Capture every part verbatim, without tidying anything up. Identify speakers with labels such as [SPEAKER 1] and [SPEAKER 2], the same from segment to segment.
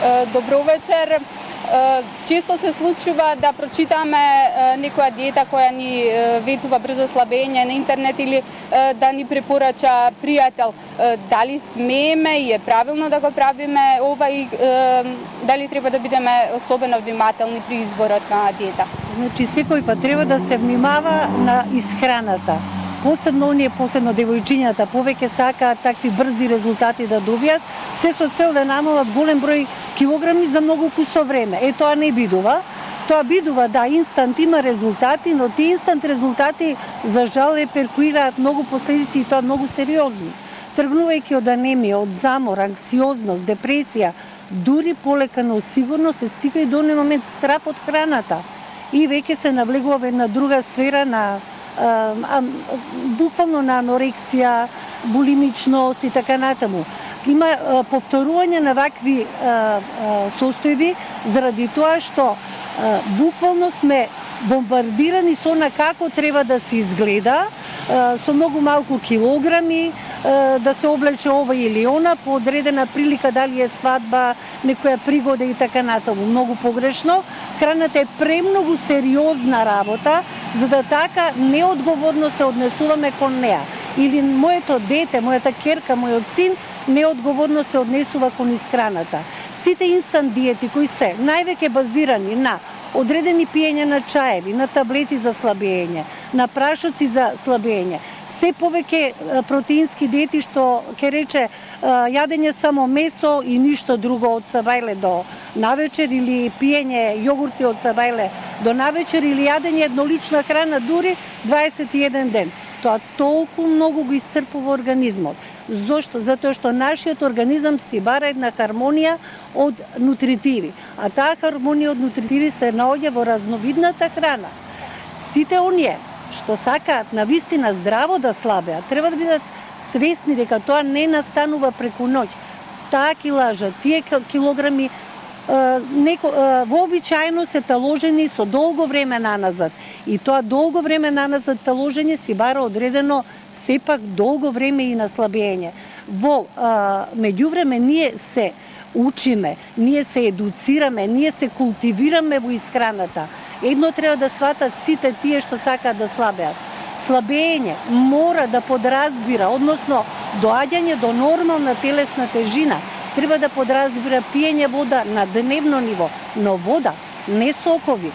[SPEAKER 1] Добро вечер. Често се случува да прочитаме некоја диета која ни ветува брзо слабење на интернет или да ни препорача пријател. Дали смееме и е правилно да го правиме ова и дали треба да бидеме особено внимателни при изборот на диета?
[SPEAKER 2] Значи секој пат треба да се внимава на исхраната. Посебно оние, посебно девојчињата, повеќе сакаат такви брзи резултати да добијат, се со цел да намалат голем број килограми за многу кусо време. Е, тоа не бидува. Тоа бидува да инстант има резултати, но тие инстант резултати за жал реперкуираат многу последици и тоа многу сериозни. Тргнувајќи од анемија, од замор, анксиозност, депресија, дури полека, но сигурно се стига и до оној момент страф од храната. И веќе се навлегува во една друга сфера на А, а, буквално на анорексија, булимичност и така натаму. Има а, повторување на вакви а, а, состојби заради тоа што а, буквално сме бомбардирани со она како треба да се изгледа, а, со многу малку килограми, а, да се облече ова или она, по одредена прилика, дали е свадба, некоја пригода и така натаму. Многу погрешно. Храната е премногу сериозна работа, за да така неодговорно се однесуваме кон неа. Или моето дете, мојата керка, мојот син, неодговорно се однесува кон исхраната. Сите инстант диети кои се највеќе базирани на одредени пиење на чаеви, на таблети за слабење, на прашоци за слабење, се повеќе протеински диети што ќе рече јадење само месо и ништо друго од сабајле до навечер, или пиење јогурти од сабајле до навечер, или јадење еднолична храна дури дваесет и еден ден. Тоа толку многу го исцрпува организмот. Зошто? Затоа што нашиот организам си бара една хармонија од нутритиви, а таа хармонија од нутритиви се наоѓа во разновидната храна. Сите оние што сакаат на вистина здраво да слабеат, треба да бидат свесни дека тоа не настанува преку ноќ. Таа килажа, тие килограми Неко, вообичаено се таложени со долго време наназад. И тоа долго време наназад таложење си бара одредено сепак долго време и на слабење. Во а, меѓувреме ние се учиме, ние се едуцираме, ние се култивираме во исхраната. Едно треба да сватат сите тие што сакаат да слабеат. Слабење мора да подразбира, односно доаѓање до нормална телесна тежина, треба да подразбира пиење вода на дневно ниво, но вода, не сокови.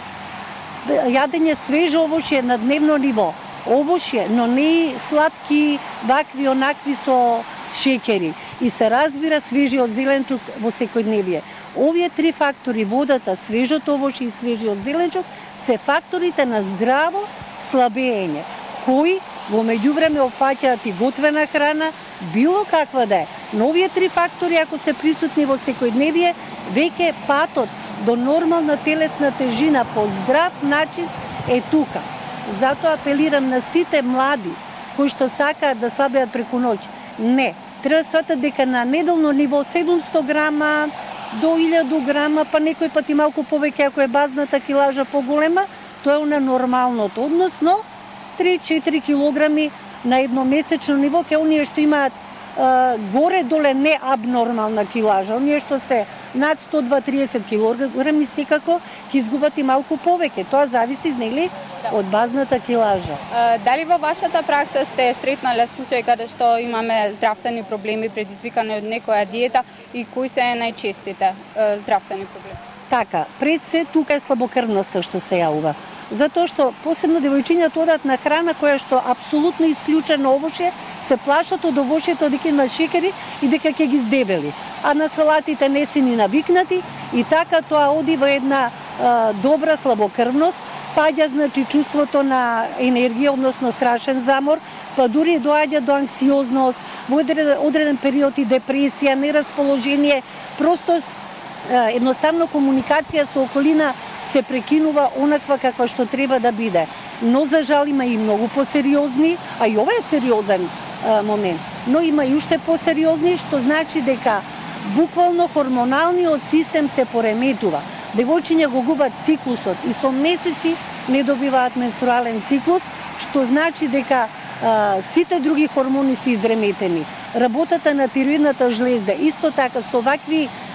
[SPEAKER 2] Јадење свежо овошје на дневно ниво, овошје, но не сладки, вакви, онакви со шеќери. И се разбира свежиот зеленчук во секојдневие. Овие три фактори, водата, свежото овошје и свежиот зеленчук, се факторите на здраво слабење, кои во меѓувреме опфаќаат и готвена храна, било каква да е. Но овие три фактори, ако се присутни во секојдневие, веќе патот до нормална телесна тежина по здрав начин е тука. Затоа апелирам на сите млади кои што сакаат да слабеат преку ноќ. Не, треба да сватат дека на неделно ниво седумсто грама до илјаду грама, па некој пат и малку повеќе ако е базната килажа поголема, тоа е на нормалното, односно три-четири килограми на едномесечно ниво, ке оние што имаат а, горе-доле не абнормална килажа, оние што се над сто два триесет килограми секако ќе изгубат и малку повеќе. Тоа зависи, нели, да, од базната килажа.
[SPEAKER 1] А, дали во вашата пракса сте сретнале случаи каде што имаме здравствени проблеми предизвикани од некоја диета и кои се најчестите а, здравствени проблеми?
[SPEAKER 2] Така, пред се тука е слабокрвноста што се јавува. Затоа што посебно девојчињата одат на храна која што апсолутно исклучено овошје, се плашат од овошјето дека има шеќери и дека ќе ги здебели. А на салатите не се ни навикнати и така тоа оди во една а, добра слабокрвност, паѓа значи чувството на енергија, односно страшен замор, па дури доаѓа до анксиозност, во одреден период и депресија, нерасположение, просто едноставно комуникација со околина се прекинува онаква каква што треба да биде. Но за жал има и многу посериозни, а и ова е сериозен а, момент, но има и уште посериозни, што значи дека буквално хормоналниот систем се пореметува. Девојчиња го губат циклусот и со месеци не добиваат менструален циклус, што значи дека а, сите други хормони се изреметени. Работата на тироидната жлезда исто така со вакви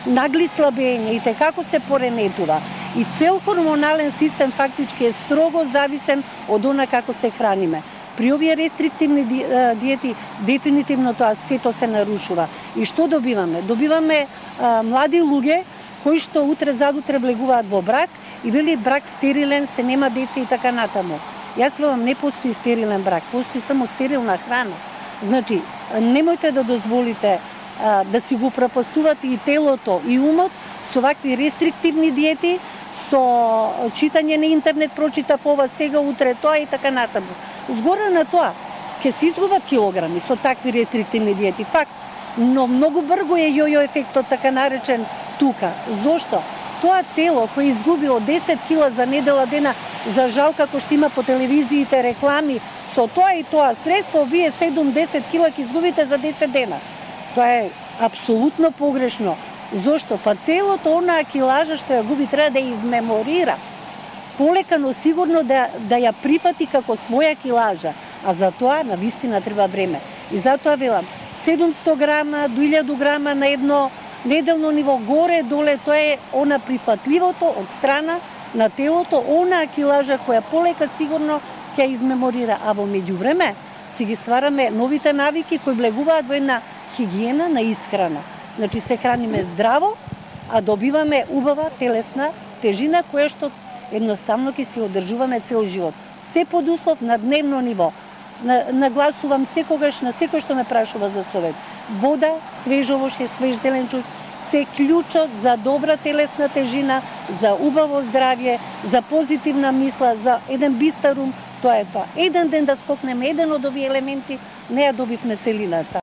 [SPEAKER 2] нагли слабење и те како се пореметува. И цел хормонален систем фактички е строго зависен од она како се храниме. При овие рестриктивни диети дефинитивно тоа сето се нарушува. И што добиваме? Добиваме а, млади луѓе кои што утре задутре влегуваат во брак и вели брак стерилен, се нема деца и така натаму. Јас велам, не постои стерилен брак, постои само стерилна храна. Значи, немојте да дозволите а, да си го пропастувате и телото и умот со вакви рестриктивни диети, со читање на интернет, прочитав ова сега, утре тоа и така натаму. Згоре на тоа, ќе се изгубат килограми со такви рестриктивни диети, факт, но многу брго е јојо ефектот, така наречен, тука. Зошто? Тоа тело кој изгубило десет кила за недела дена, за жал како што има по телевизиите реклами, со тоа и тоа средство, вие седум-десет кила ќе изгубите за десет дена. Тоа е апсолутно погрешно. Зошто? Па телото, онаа килажа што ја губи, треба да ја измеморира. Полека, но сигурно да, да ја прифати како своја килажа. А за тоа, на вистина, треба време. И затоа велам, седумсто грама до илјаду грама на едно неделно ниво, горе-доле, тоа е она прифатливото од страна на телото, онаа килажа која полека сигурно ќе измеморира. А во меѓувреме си ги ствараме новите навики кои влегуваат во една хигиена на исхрана. Значи се храниме здраво, а добиваме убава телесна тежина која што едноставно ќе се одржуваме цел живот. Се под услов на дневно ниво. Нагласувам секогаш на секој што ме прашува за совет. Вода, свеж овошје, свеж зеленчук се клjučот за добра телесна тежина, за убаво здравје, за позитивна мисла, за еден бистар ум. Тоа е тоа. Еден ден да скокнеме еден од овие елементи, не ја добивме целината.